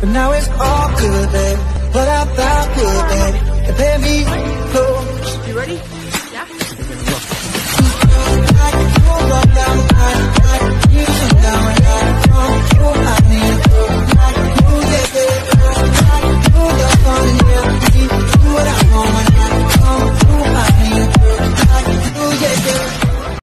but now it's all good, babe. What I thought would, babe, and let me close. You ready?